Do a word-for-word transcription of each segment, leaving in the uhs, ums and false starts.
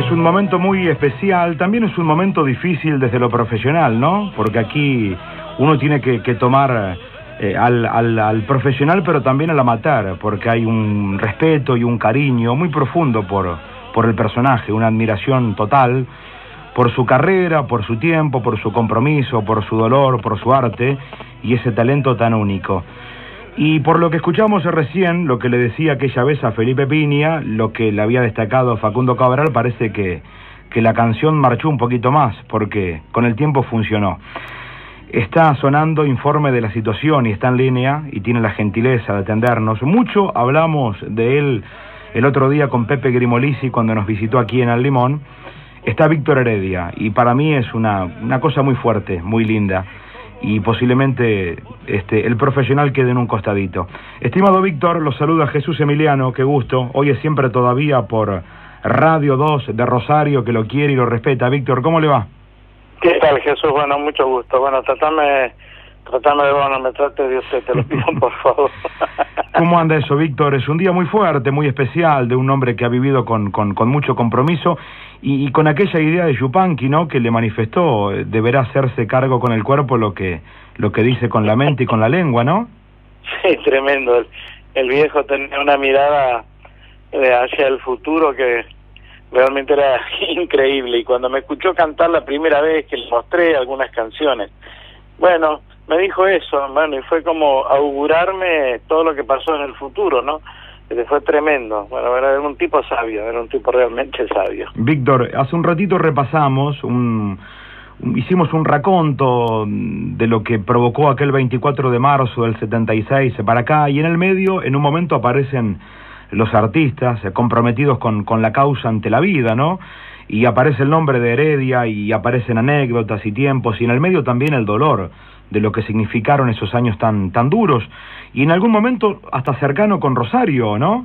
Es un momento muy especial, también es un momento difícil desde lo profesional, ¿no? Porque aquí uno tiene que, que tomar eh, al, al, al profesional, pero también al amateur, porque hay un respeto y un cariño muy profundo por, por el personaje, una admiración total por su carrera, por su tiempo, por su compromiso, por su dolor, por su arte y ese talento tan único. Y por lo que escuchamos recién, lo que le decía aquella vez a Felipe Piña, lo que le había destacado Facundo Cabral, parece que, que la canción marchó un poquito más, porque con el tiempo funcionó. Está sonando Informe de la Situación y está en línea y tiene la gentileza de atendernos. Mucho hablamos de él el otro día con Pepe Grimolisi cuando nos visitó aquí en El Limón. Está Víctor Heredia y para mí es una, una cosa muy fuerte, muy linda. Y posiblemente este, el profesional quede en un costadito. Estimado Víctor, los saluda Jesús Emiliano, qué gusto. Hoy es siempre todavía por Radio dos de Rosario, que lo quiere y lo respeta. Víctor, ¿cómo le va? ¿Qué tal, Jesús? Bueno, mucho gusto. Bueno, tratame, tratame de, bueno, me trate de usted, te lo pido, por favor. ¿Cómo anda eso, Víctor? Es un día muy fuerte, muy especial, de un hombre que ha vivido con, con, con mucho compromiso y, y con aquella idea de Yupanqui, ¿no?, que le manifestó, deberá hacerse cargo con el cuerpo lo que lo que dice con la mente y con la lengua, ¿no? Sí, tremendo. El, el viejo tenía una mirada eh, hacia el futuro que realmente era increíble. Y cuando me escuchó cantar la primera vez que le mostré algunas canciones, bueno, me dijo eso, bueno, y fue como augurarme todo lo que pasó en el futuro, ¿no? Que fue tremendo. Bueno, era un tipo sabio, era un tipo realmente sabio. Víctor, hace un ratito repasamos, un, un, hicimos un raconto de lo que provocó aquel veinticuatro de marzo del setenta y seis para acá, y en el medio, en un momento aparecen los artistas eh, comprometidos con, con la causa ante la vida, ¿no? Y aparece el nombre de Heredia, y aparecen anécdotas y tiempos, y en el medio también el dolor de lo que significaron esos años tan tan duros, y en algún momento hasta cercano con Rosario, ¿no?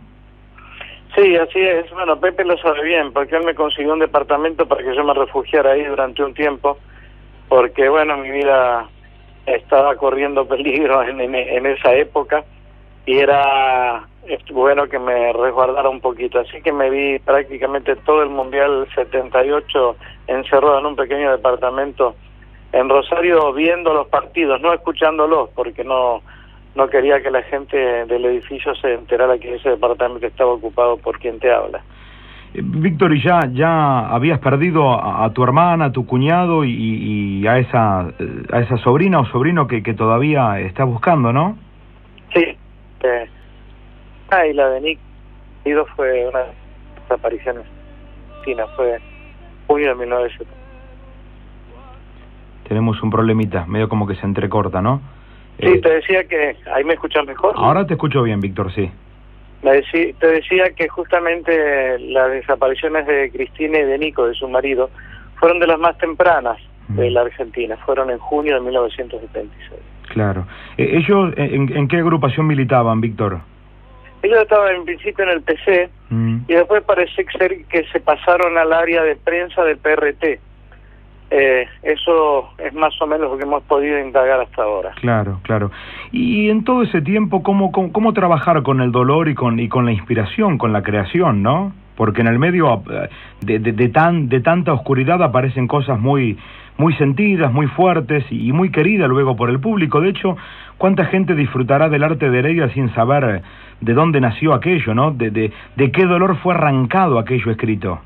Sí, así es. Bueno, Pepe lo sabe bien, porque él me consiguió un departamento para que yo me refugiara ahí durante un tiempo, porque, bueno, mi vida estaba corriendo peligro en, en, en esa época, y era bueno que me resguardara un poquito, así que me vi prácticamente todo el Mundial setenta y ocho encerrado en un pequeño departamento en Rosario, viendo los partidos, no escuchándolos, porque no no quería que la gente del edificio se enterara que ese departamento estaba ocupado por quien te habla. Víctor, ¿y ya ya habías perdido a, a tu hermana, a tu cuñado y, y a esa a esa sobrina o sobrino que, que todavía estás buscando, no? Sí. Eh, ah, y la de Nick fue una de las apariciones chinas, fue junio de mil novecientos setenta. Tenemos un problemita, medio como que se entrecorta, ¿no? Sí, eh, te decía que... ¿Ahí me escuchas mejor? Ahora te escucho bien, Víctor, sí. Me decí, te decía que justamente las desapariciones de Cristina y de Nico, de su marido, fueron de las más tempranas mm. de la Argentina. Fueron en junio de mil novecientos setenta y seis. Claro. Eh, ¿Ellos en, en qué agrupación militaban, Víctor? Ellos estaban en principio en el P C mm. y después parece ser que se pasaron al área de prensa del P R T. Eh, eso es más o menos lo que hemos podido indagar hasta ahora. Claro, claro. Y en todo ese tiempo, ¿cómo, cómo, cómo trabajar con el dolor y con, y con la inspiración, con la creación, ¿no? Porque en el medio de, de, de, tan, de tanta oscuridad aparecen cosas muy, muy sentidas, muy fuertes y muy queridas luego por el público. De hecho, ¿cuánta gente disfrutará del arte de Heredia sin saber de dónde nació aquello, ¿no? De, de, de qué dolor fue arrancado aquello escrito.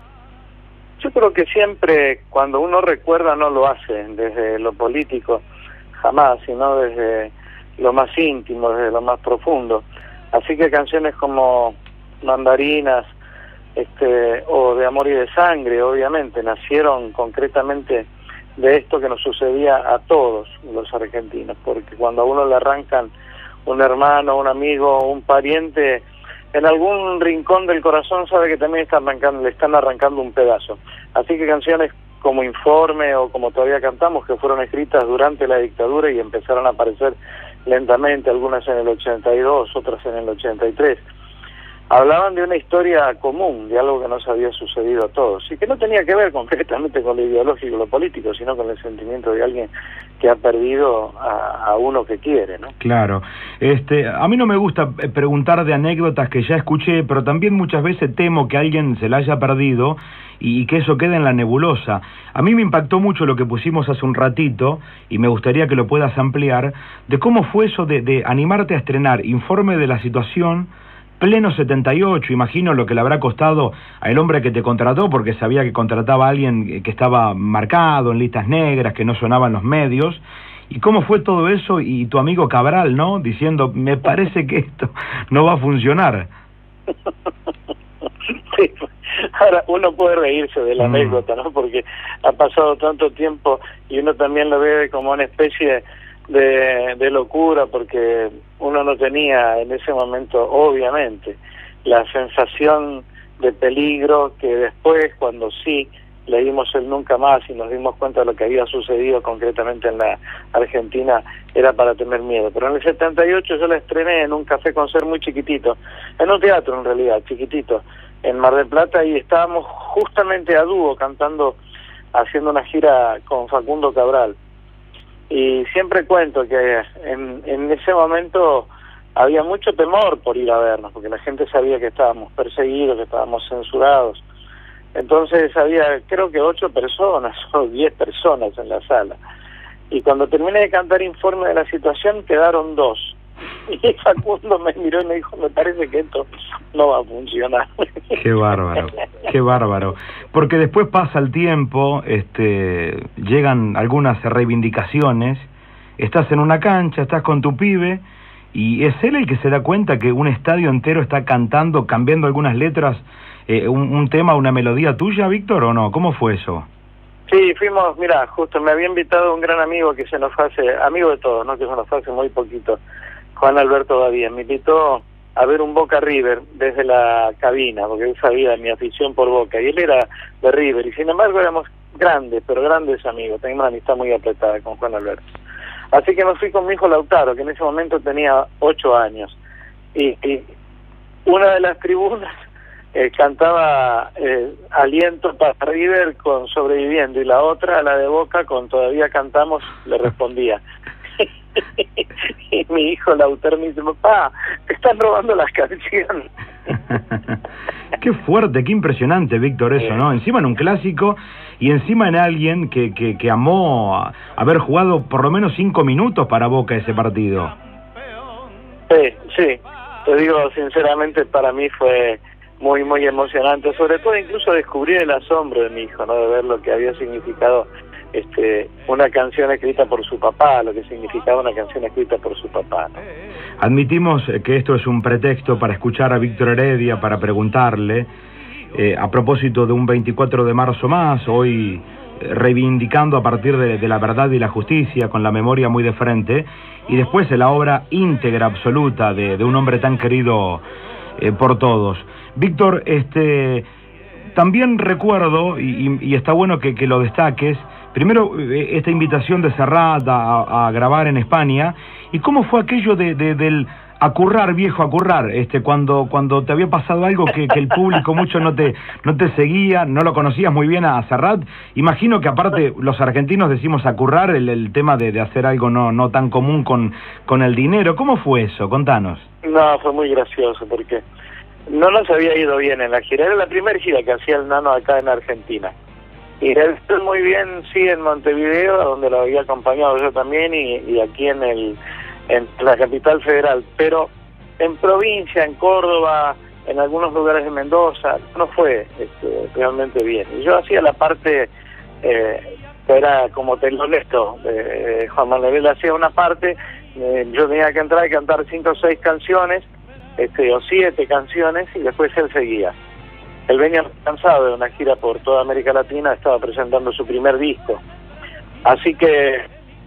Yo creo que siempre cuando uno recuerda no lo hace desde lo político, jamás, sino desde lo más íntimo, desde lo más profundo. Así que canciones como Mandarinas, este, o de Amor y de Sangre, obviamente, nacieron concretamente de esto que nos sucedía a todos los argentinos, porque cuando a uno le arrancan un hermano, un amigo, un pariente, en algún rincón del corazón sabe que también están arrancando, le están arrancando un pedazo. Así que canciones como Informe o como todavía cantamos, que fueron escritas durante la dictadura y empezaron a aparecer lentamente, algunas en el ochenta y dos, otras en el ochenta y tres, hablaban de una historia común, de algo que nos había sucedido a todos, y que no tenía que ver concretamente con lo ideológico o lo político, sino con el sentimiento de alguien que ha perdido a, a uno que quiere, ¿no? Claro. Este, a mí no me gusta preguntar de anécdotas que ya escuché, pero también muchas veces temo que alguien se la haya perdido y, y que eso quede en la nebulosa. A mí me impactó mucho lo que pusimos hace un ratito, y me gustaría que lo puedas ampliar, de cómo fue eso de, de animarte a estrenar Informe de la Situación, pleno setenta y ocho, imagino lo que le habrá costado al hombre que te contrató, porque sabía que contrataba a alguien que estaba marcado en listas negras, que no sonaba en los medios. ¿Y cómo fue todo eso? Y tu amigo Cabral, ¿no? Diciendo, me parece que esto no va a funcionar. Sí. Ahora, uno puede reírse de la mm. anécdota, ¿no? Porque ha pasado tanto tiempo y uno también lo ve como una especie de, de locura, porque uno no tenía en ese momento, obviamente, la sensación de peligro que después, cuando sí leímos el Nunca Más y nos dimos cuenta de lo que había sucedido concretamente en la Argentina, era para tener miedo. Pero en el setenta y ocho yo la estrené en un café concert muy chiquitito, en un teatro en realidad, chiquitito, en Mar del Plata, y estábamos justamente a dúo cantando, haciendo una gira con Facundo Cabral. Y siempre cuento que en, en ese momento había mucho temor por ir a vernos, porque la gente sabía que estábamos perseguidos, que estábamos censurados. Entonces había, creo que ocho personas o diez personas en la sala. Y cuando terminé de cantar Informe de la Situación, quedaron dos. Y Facundo me miró y me dijo, me parece que esto no va a funcionar. Qué bárbaro, qué bárbaro. Porque después pasa el tiempo, este, llegan algunas reivindicaciones, estás en una cancha, estás con tu pibe, y es él el que se da cuenta que un estadio entero está cantando, cambiando algunas letras, eh, un, un tema, una melodía tuya, Víctor, ¿o no? ¿Cómo fue eso? Sí, fuimos, mira, justo me había invitado un gran amigo que se nos hace, amigo de todos, ¿no? Que se nos hace muy poquito, Juan Alberto Badía, me invitó a ver un Boca River desde la cabina, porque él sabía mi afición por Boca, y él era de River, y sin embargo éramos grandes, pero grandes amigos, teníamos una amistad muy apretada con Juan Alberto. Así que me fui con mi hijo Lautaro, que en ese momento tenía ocho años, y, y una de las tribunas eh, cantaba eh, Aliento para River con Sobreviviendo, y la otra, la de Boca, con Todavía Cantamos, le respondía. Y mi hijo Lautaro me dice, papá, te están robando las canciones. Qué fuerte, qué impresionante, Víctor, eso, ¿no? Encima en un clásico y encima en alguien que, que, que amó haber jugado por lo menos cinco minutos para Boca ese partido. Sí, sí, te digo sinceramente, para mí fue muy, muy emocionante, sobre todo incluso descubrir el asombro de mi hijo, ¿no? De ver lo que había significado este una canción escrita por su papá, lo que significaba una canción escrita por su papá, ¿no? Admitimos que esto es un pretexto para escuchar a Víctor Heredia, para preguntarle, eh, a propósito de un veinticuatro de marzo más, hoy eh, reivindicando a partir de, de la verdad y la justicia, con la memoria muy de frente, y después de la obra íntegra, absoluta, de, de un hombre tan querido eh, por todos. Víctor, este, también recuerdo, y, y, y está bueno que, que lo destaques, primero, esta invitación de Serrat a, a grabar en España, y cómo fue aquello de, de, del acurrar, viejo, acurrar, este, cuando cuando te había pasado algo que, que el público mucho no te no te seguía, no lo conocías muy bien a Serrat. Imagino que aparte los argentinos decimos acurrar, el, el tema de, de hacer algo no no tan común con, con el dinero. ¿Cómo fue eso? Contanos. No, fue muy gracioso porque no nos había ido bien en la gira. Era la primera gira que hacía el Nano acá en Argentina. Y él fue muy bien, sí, en Montevideo, donde lo había acompañado yo también, y, y aquí en el en la capital federal. Pero en provincia, en Córdoba, en algunos lugares de Mendoza, no fue este, realmente bien. Y yo hacía la parte, eh, que era como telonesto, eh, Juan Manuel hacía una parte, eh, yo tenía que entrar y cantar cinco o seis canciones, este, o siete canciones, y después él seguía. Él venía cansado de una gira por toda América Latina, estaba presentando su primer disco. Así que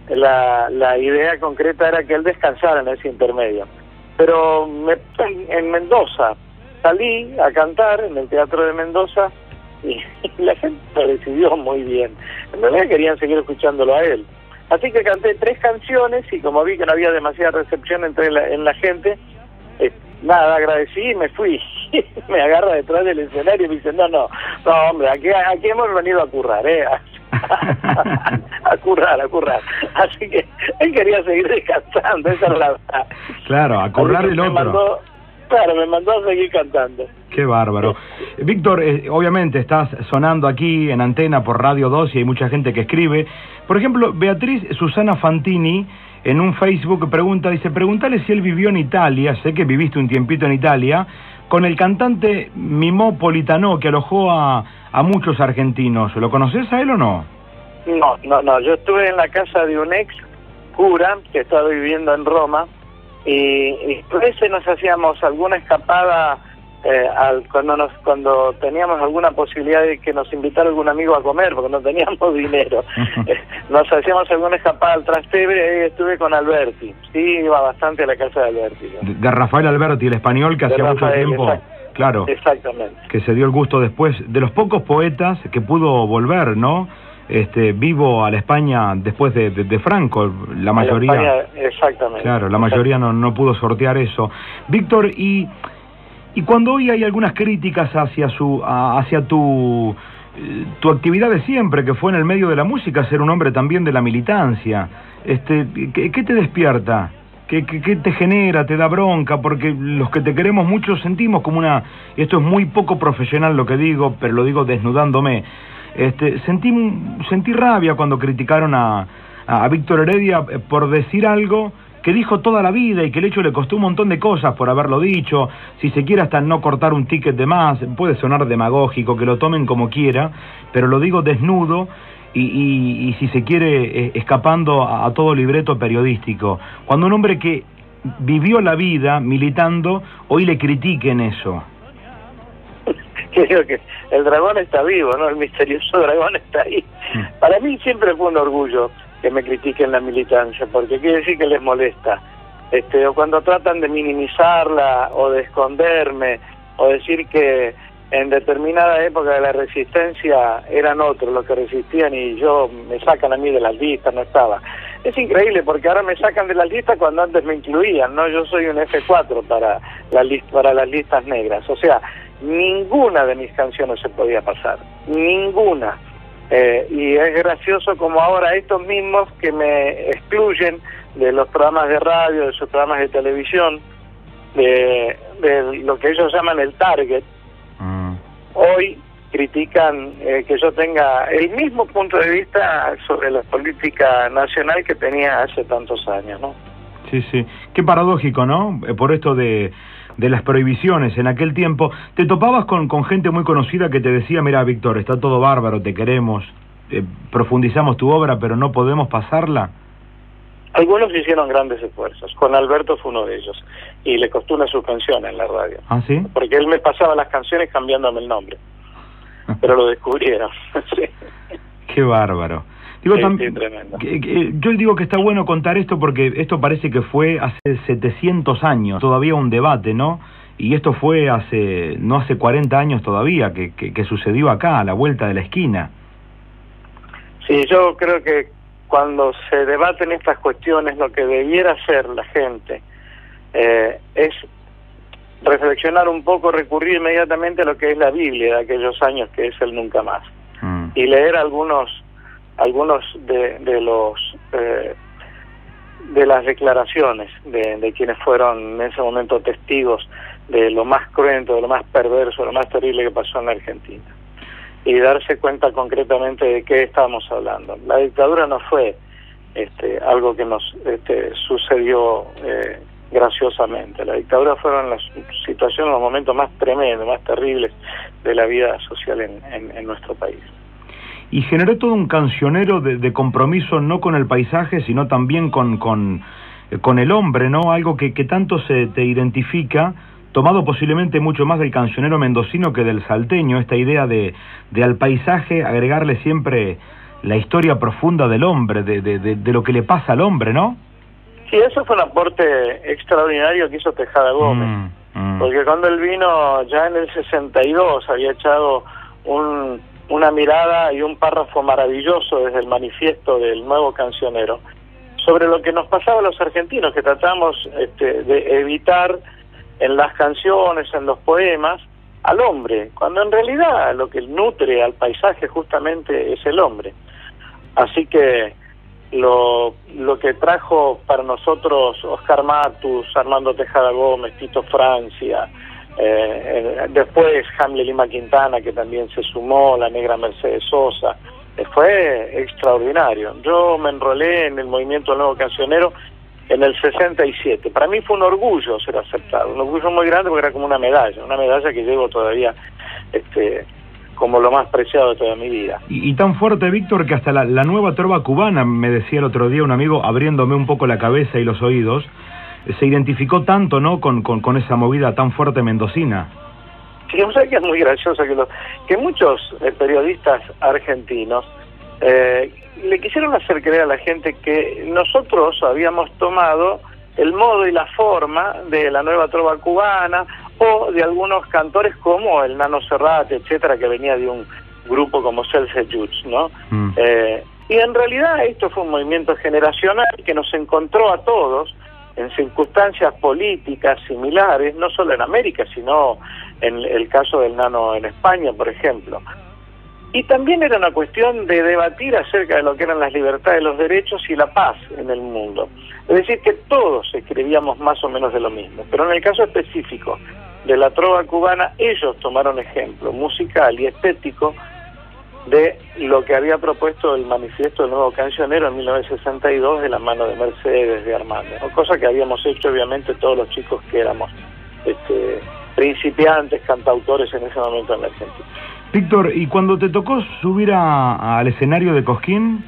la, la idea concreta era que él descansara en ese intermedio. Pero me, en Mendoza salí a cantar en el Teatro de Mendoza y, y la gente lo recibió muy bien. En realidad querían seguir escuchándolo a él. Así que canté tres canciones y como vi que no había demasiada recepción entre la, en la gente, eh, nada, agradecí y me fui. Me agarra detrás del escenario y me dice, no, no, no, hombre, aquí, aquí hemos venido a currar, ¿eh? A, a currar, a currar. Así que él quería seguir descansando, esa era la verdad. Claro, a currar el otro. Mandó, Claro, me mandó a seguir cantando. Qué bárbaro. Víctor, eh, obviamente estás sonando aquí en Antena por Radio dos y hay mucha gente que escribe. Por ejemplo, Beatriz Susana Fantini en un Facebook pregunta, dice, pregúntale si él vivió en Italia, sé que viviste un tiempito en Italia, con el cantante Mimò Politano, que alojó a, a muchos argentinos. ¿Lo conoces a él o no? No, no, no. Yo estuve en la casa de un ex cura que estaba viviendo en Roma y, y por eso nos hacíamos alguna escapada eh, al, cuando nos cuando teníamos alguna posibilidad de que nos invitara algún amigo a comer, porque no teníamos dinero. eh, nos hacíamos alguna escapada al Trastevere y estuve con Alberti. Sí, iba bastante a la casa de Alberti. De, de Rafael Alberti, el español que de hacía Rafael, mucho tiempo... Exacto. Claro, exactamente. Que se dio el gusto después, de los pocos poetas que pudo volver, ¿no? Este, vivo a la España después de, de, de Franco, la mayoría... La España, exactamente. Claro, la mayoría no, no pudo sortear eso. Víctor, y, y cuando hoy hay algunas críticas hacia su a, hacia tu, tu actividad de siempre, que fue en el medio de la música, ser un hombre también de la militancia, este, ¿qué, qué te despierta? ¿Qué, qué, ¿Qué te genera? ¿Te da bronca? Porque los que te queremos mucho sentimos como una... Esto es muy poco profesional lo que digo, pero lo digo desnudándome. Este, sentí, sentí rabia cuando criticaron a, a, a Víctor Heredia por decir algo que dijo toda la vida y que el hecho le costó un montón de cosas por haberlo dicho, si se quiere hasta no cortar un ticket de más, puede sonar demagógico, que lo tomen como quiera, pero lo digo desnudo y, y, y si se quiere eh, escapando a, a todo libreto periodístico. Cuando un hombre que vivió la vida militando, hoy le critiquen eso. Creo que el dragón está vivo, ¿no? El misterioso dragón está ahí. Para mí siempre fue un orgullo que me critiquen la militancia, porque quiere decir que les molesta. Este, o cuando tratan de minimizarla, o de esconderme, o decir que en determinada época de la resistencia eran otros los que resistían y yo me sacan a mí de las listas, no estaba. Es increíble porque ahora me sacan de las listas cuando antes me incluían, ¿no? Yo soy un F cuatro para, la list para las listas negras, o sea, ninguna de mis canciones se podía pasar, ninguna. Eh, y es gracioso como ahora estos mismos que me excluyen de los programas de radio, de sus programas de televisión, de, de lo que ellos llaman el target, mm. hoy critican eh, que yo tenga el mismo punto de vista sobre la política nacional que tenía hace tantos años, ¿no? Sí, sí. Qué paradójico, ¿no? Por esto de... de las prohibiciones en aquel tiempo, ¿te topabas con, con gente muy conocida que te decía, mira, Víctor, está todo bárbaro, te queremos, eh, profundizamos tu obra, pero no podemos pasarla? Algunos hicieron grandes esfuerzos, con Alberto fue uno de ellos, y le costó una suspensión en la radio. ¿Ah, sí? Porque él me pasaba las canciones cambiándome el nombre, pero lo descubrieron. Sí. Qué bárbaro. Digo, sí, tam... sí, tremendo. Que, que, yo digo que está bueno contar esto porque esto parece que fue hace setecientos años, todavía un debate, ¿no? Y esto fue hace, no hace cuarenta años todavía, que, que, que sucedió acá, a la vuelta de la esquina. Sí, yo creo que cuando se debaten estas cuestiones, lo que debiera hacer la gente eh, es reflexionar un poco, recurrir inmediatamente a lo que es la Biblia de aquellos años, que es el nunca más, mm. y leer algunos algunos de, de los eh, de las declaraciones de, de quienes fueron en ese momento testigos de lo más cruento, de lo más perverso, de lo más terrible que pasó en la Argentina, y darse cuenta concretamente de qué estábamos hablando. La dictadura no fue este, algo que nos este, sucedió eh, graciosamente. La dictadura fueron las situaciones, los momentos más tremendos, más terribles de la vida social en, en, en nuestro país. Y generó todo un cancionero de, de compromiso no con el paisaje, sino también con, con, con el hombre, ¿no? Algo que, que tanto se te identifica, tomado posiblemente mucho más del cancionero mendocino que del salteño, esta idea de, de al paisaje agregarle siempre la historia profunda del hombre, de, de, de, de lo que le pasa al hombre, ¿no? Sí, eso fue un aporte extraordinario que hizo Tejada Gómez, mm, mm. porque cuando él vino ya en el sesenta y dos había echado un... una mirada y un párrafo maravilloso desde el manifiesto del nuevo cancionero sobre lo que nos pasaba a los argentinos, que tratamos este, de evitar en las canciones, en los poemas, al hombre, cuando en realidad lo que nutre al paisaje justamente es el hombre. Así que lo, lo que trajo para nosotros Oscar Matus, Armando Tejada Gómez, Tito Francia, eh, después Hamlet Lima Quintana, que también se sumó, la negra Mercedes Sosa, eh, fue extraordinario. Yo me enrolé en el movimiento Nuevo Cancionero en el sesenta y siete. Para mí fue un orgullo ser aceptado, un orgullo muy grande porque era como una medalla, una medalla que llevo todavía este, como lo más preciado de toda mi vida. Y, y tan fuerte, Víctor, que hasta la, la nueva trova cubana, me decía el otro día un amigo, abriéndome un poco la cabeza y los oídos, se identificó tanto, ¿no?, con, con, con esa movida tan fuerte mendocina. Sí, o sea que es muy gracioso que, lo, que muchos eh, periodistas argentinos eh, le quisieron hacer creer a la gente que nosotros habíamos tomado el modo y la forma de la nueva trova cubana o de algunos cantores como el Nano Serrat, etcétera, que venía de un grupo como Celce Juts, ¿no? Mm. Eh, y en realidad esto fue un movimiento generacional que nos encontró a todos en circunstancias políticas similares, no solo en América, sino en el caso del Nano en España, por ejemplo. Y también era una cuestión de debatir acerca de lo que eran las libertades, los derechos y la paz en el mundo. Es decir, que todos escribíamos más o menos de lo mismo, pero en el caso específico de la trova cubana, ellos tomaron ejemplo musical y estético de lo que había propuesto el Manifiesto del Nuevo Cancionero en mil novecientos sesenta y dos de la mano de Mercedes, de Armando, ¿no? Cosa que habíamos hecho obviamente todos los chicos que éramos este, principiantes, cantautores en ese momento en la Argentina. Víctor, y cuando te tocó subir a, al escenario de Cosquín,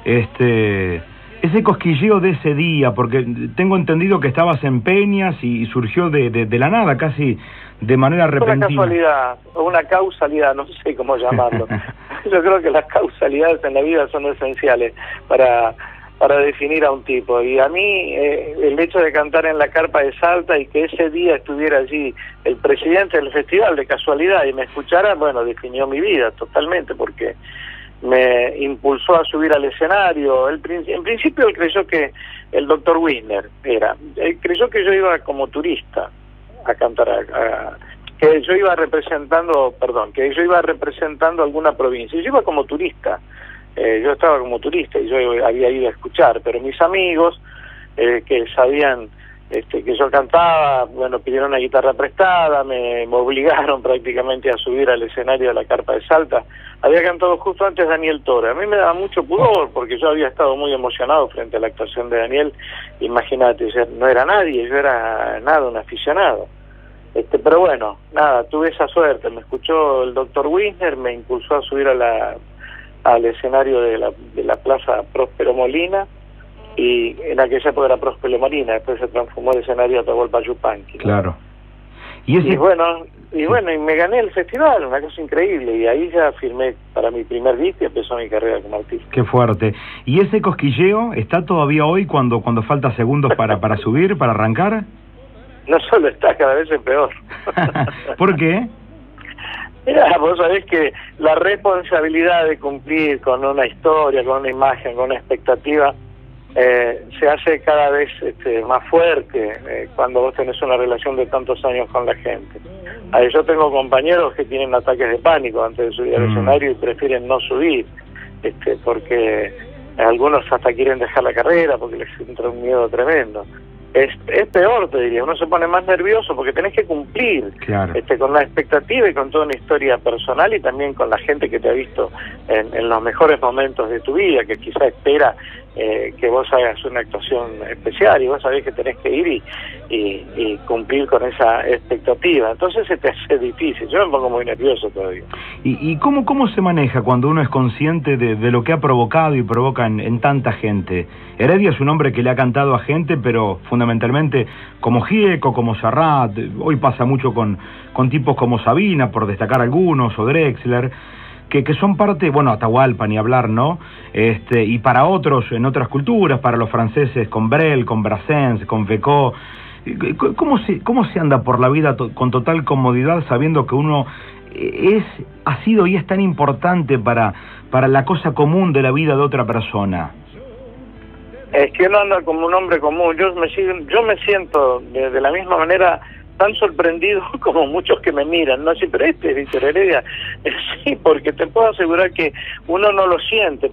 este, ese cosquilleo de ese día, porque tengo entendido que estabas en Peñas y surgió de, de, de la nada, casi de manera repentina. Una casualidad, o una causalidad, no sé cómo llamarlo. Yo creo que las causalidades en la vida son esenciales para... para definir a un tipo, y a mí eh, el hecho de cantar en la carpa de Salta y que ese día estuviera allí el presidente del festival de casualidad y me escuchara, bueno, definió mi vida totalmente, porque me impulsó a subir al escenario. Él, en principio él creyó que el doctor Wisner era, él creyó que yo iba como turista a cantar, a, a, que yo iba representando, perdón, que yo iba representando alguna provincia, y yo iba como turista. Eh, yo estaba como turista y yo había ido a escuchar, pero mis amigos eh, que sabían este, que yo cantaba, bueno, pidieron una guitarra prestada, me, me obligaron prácticamente a subir al escenario de la carpa de Salta. Había cantado justo antes Daniel Toro. A mí me daba mucho pudor porque yo había estado muy emocionado frente a la actuación de Daniel. Imagínate, yo no era nadie, yo era nada, un aficionado. Este, pero bueno, nada, tuve esa suerte. Me escuchó el doctor Wisner, me impulsó a subir a la al escenario de la, de la Plaza Próspero Molina, y en aquella época era Próspero Molina, después se transformó el escenario a Atahualpa Yupanqui, ¿no? Claro. Y, ese... y bueno, y bueno, y me gané el festival, una cosa increíble, y ahí ya firmé para mi primer disco y empezó mi carrera como artista. Qué fuerte. ¿Y ese cosquilleo está todavía hoy cuando cuando falta segundos para para subir, para arrancar? No solo está, cada vez es peor. ¿Por qué? Mira, vos sabés que la responsabilidad de cumplir con una historia, con una imagen, con una expectativa, eh, se hace cada vez este, más fuerte eh, cuando vos tenés una relación de tantos años con la gente. Ahí yo tengo compañeros que tienen ataques de pánico antes de subir al mm. escenario y prefieren no subir, este, porque algunos hasta quieren dejar la carrera porque les entra un miedo tremendo. Es, es peor, te diría, uno se pone más nervioso porque tenés que cumplir, claro, este, con la expectativa y con toda una historia personal y también con la gente que te ha visto en, en los mejores momentos de tu vida, que quizá espera eh, que vos hagas una actuación especial y vos sabés que tenés que ir y, y, y cumplir con esa expectativa. Entonces se te hace difícil, yo me pongo muy nervioso todavía. ¿Y, y cómo, cómo se maneja cuando uno es consciente de, de lo que ha provocado y provoca en, en tanta gente? Heredia es un hombre que le ha cantado a gente, pero fundamentalmente como Gieco, como Serrat, hoy pasa mucho con, con tipos como Sabina, por destacar algunos, o Drexler, que, que son parte, bueno, Atahualpa ni hablar, ¿no? Este, y para otros, en otras culturas, para los franceses con Brel, con Brassens, con Fecó, ¿cómo se, cómo se anda por la vida to, con total comodidad sabiendo que uno es, ha sido y es tan importante para, para la cosa común de la vida de otra persona? Es que uno anda como un hombre común. Yo me sigo, yo me siento de, de la misma manera tan sorprendido como muchos que me miran, ¿no? Sí, pero este es Víctor Heredia. Sí, porque te puedo asegurar que uno no lo siente.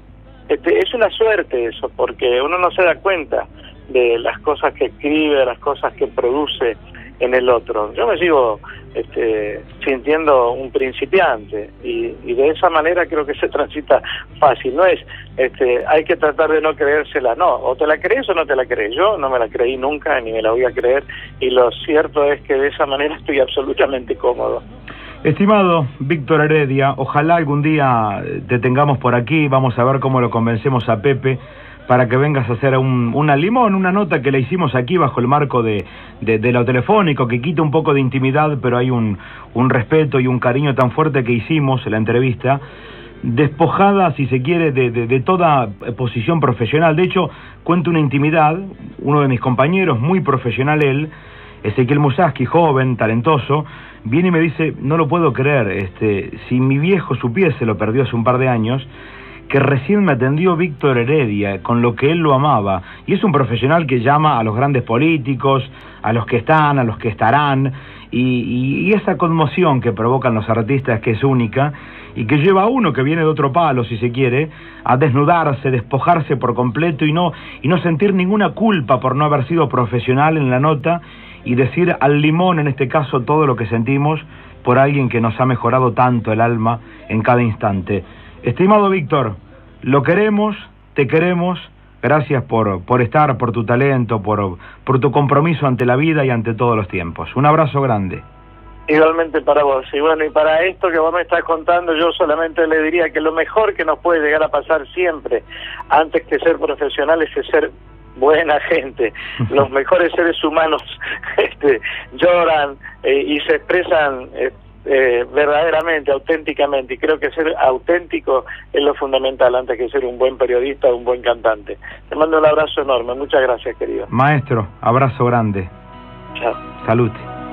Este, es una suerte eso, porque uno no se da cuenta de las cosas que escribe, de las cosas que produce en el otro. Yo me sigo este, sintiendo un principiante y, y de esa manera creo que se transita fácil. No es, este, hay que tratar de no creérsela, no, o te la crees o no te la crees. Yo no me la creí nunca ni me la voy a creer, y lo cierto es que de esa manera estoy absolutamente cómodo. Estimado Víctor Heredia, ojalá algún día te tengamos por aquí, vamos a ver cómo lo convencemos a Pepe para que vengas a hacer un, una limón, una nota que le hicimos aquí bajo el marco de, de, de lo telefónico, que quita un poco de intimidad, pero hay un, un respeto y un cariño tan fuerte que hicimos en la entrevista, despojada, si se quiere, de, de, de toda posición profesional. De hecho, cuento una intimidad, uno de mis compañeros, muy profesional él, Ezequiel Musaski, joven, talentoso, viene y me dice, no lo puedo creer, este, si mi viejo supiese, lo perdió hace un par de años, que recién me atendió Víctor Heredia, con lo que él lo amaba. Y es un profesional que llama a los grandes políticos, a los que están, a los que estarán, y, y, y esa conmoción que provocan los artistas, que es única, y que lleva a uno que viene de otro palo, si se quiere, a desnudarse, despojarse por completo y no, y no sentir ninguna culpa por no haber sido profesional en la nota, y decir al limón, en este caso, todo lo que sentimos por alguien que nos ha mejorado tanto el alma en cada instante. Estimado Víctor, lo queremos, te queremos, gracias por, por estar, por tu talento, por, por tu compromiso ante la vida y ante todos los tiempos. Un abrazo grande. Igualmente para vos, y bueno, y para esto que vos me estás contando, yo solamente le diría que lo mejor que nos puede llegar a pasar siempre, antes que ser profesionales, es ser buena gente. Los mejores seres humanos este, lloran eh, y se expresan eh, eh, verdaderamente, auténticamente, y creo que ser auténtico es lo fundamental antes que ser un buen periodista o un buen cantante. Te mando un abrazo enorme, muchas gracias, querido. Maestro, abrazo grande. Chao. Salud.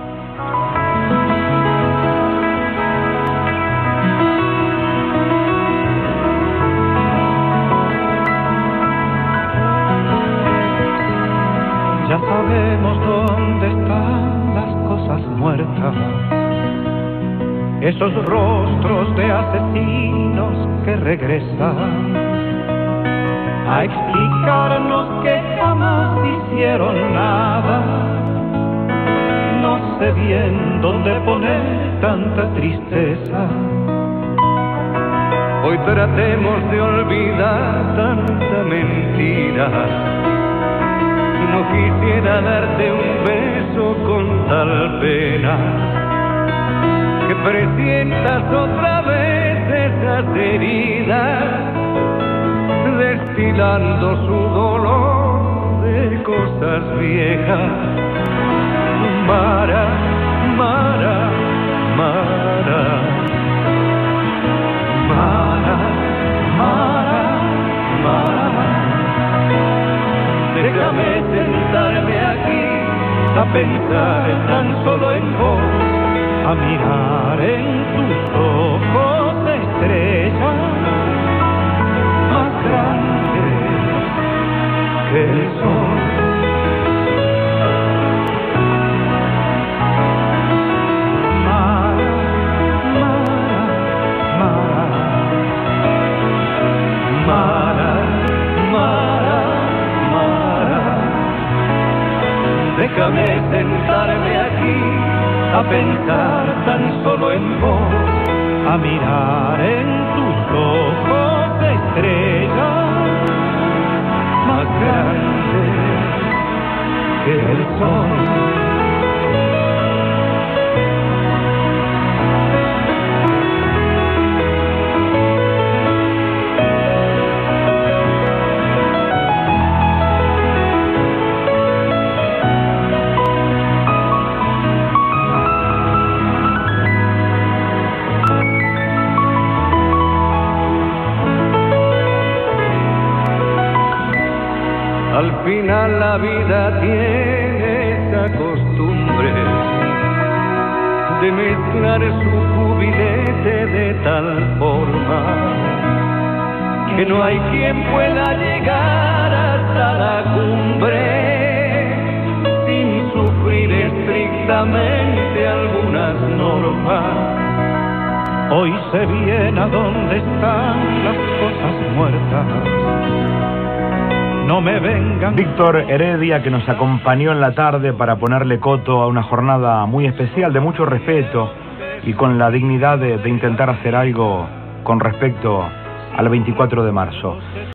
Ya sabemos dónde están las cosas muertas, esos rostros de asesinos que regresan a explicarnos que jamás hicieron nada. No sé bien dónde poner tanta tristeza. Hoy tratemos de olvidar tanta mentira. No quisiera darte un beso con tal pena, que presientas otra vez esas heridas, destilando su dolor de cosas viejas. Mara, Mara, Mara, Mara, Mara, Mara. Déjame sentarme aquí a pensar tan solo en vos, a mirar en tus ojos estrellas más grandes que el sol. Mara, Mara, Mara, Mara, Mara, Mara. Déjame sentarme aquí a pensar tan solo en vos, a mirar en tus ojos estrellas más grandes que el sol. Al final la vida tiene esa costumbre de mezclar su jubilete de tal forma que no hay quien pueda llegar hasta la cumbre sin sufrir estrictamente algunas normas. Hoy sé bien a dónde están las cosas muertas. No me vengan. Víctor Heredia, que nos acompañó en la tarde para ponerle coto a una jornada muy especial, de mucho respeto y con la dignidad de, de intentar hacer algo con respecto al veinticuatro de marzo.